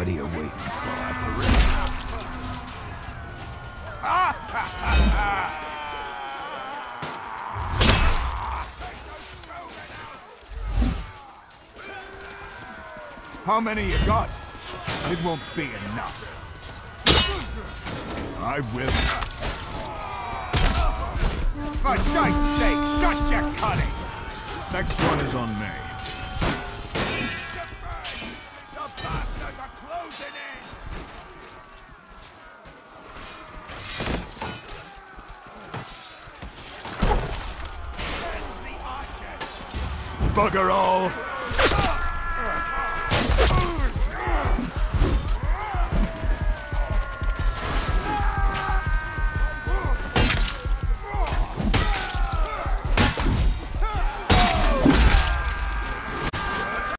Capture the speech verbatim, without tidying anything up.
What are you waiting for? How many you got? It won't be enough. I will. For shite's sake, shut your cunning! Next one is on me. The bastards are closing in! Bugger all!